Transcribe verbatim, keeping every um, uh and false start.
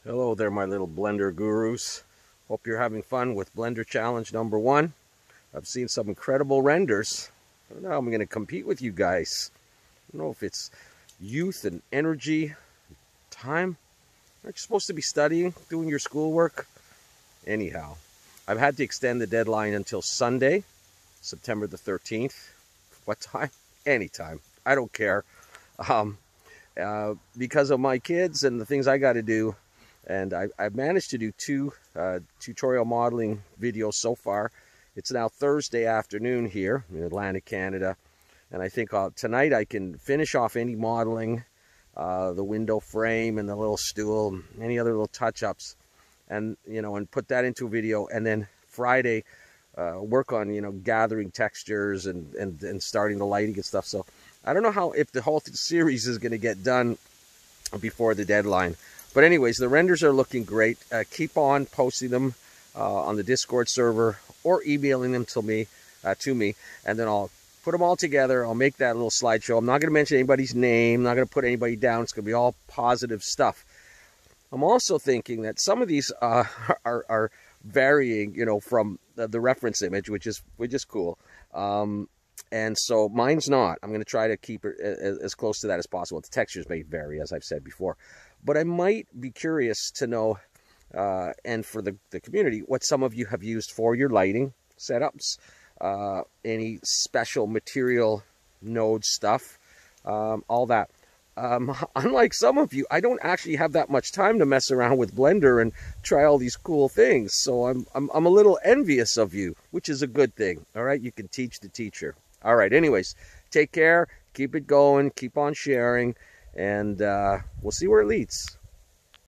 Hello there, my little Blender gurus. Hope you're having fun with Blender Challenge number one. I've seen some incredible renders. I don't know how I'm going to compete with you guys. I don't know if it's youth and energy, time. Aren't you supposed to be studying, doing your schoolwork? Anyhow, I've had to extend the deadline until Sunday, September the thirteenth. What time? Anytime. I don't care. Um, uh, because of my kids and the things I got to do. And I, I've managed to do two uh, tutorial modeling videos so far. It's now Thursday afternoon here in Atlantic, Canada. And I think uh, tonight I can finish off any modeling, uh, the window frame and the little stool, any other little touch-ups. And, you know, and put that into a video. And then Friday, uh, work on, you know, gathering textures and, and, and starting the lighting and stuff. So I don't know how, if the whole series is going to get done before the deadline. But anyways, the renders are looking great. Uh, keep on posting them uh, on the Discord server or emailing them to me, uh, to me, and then I'll put them all together. I'll make that little slideshow. I'm not going to mention anybody's name. I'm not going to put anybody down. It's going to be all positive stuff. I'm also thinking that some of these uh, are, are varying, you know, from the, the reference image, which is which is cool. Um, and so mine's not. I'm going to try to keep it as, as close to that as possible. The textures may vary, as I've said before. But I might be curious to know, uh, and for the, the community, what some of you have used for your lighting setups, uh, any special material node stuff, um, all that. Um, unlike some of you, I don't actually have that much time to mess around with Blender and try all these cool things. So I'm, I'm, I'm a little envious of you, which is a good thing. All right, you can teach the teacher. All right, anyways, take care, keep it going, keep on sharing. And uh, we'll see where it leads.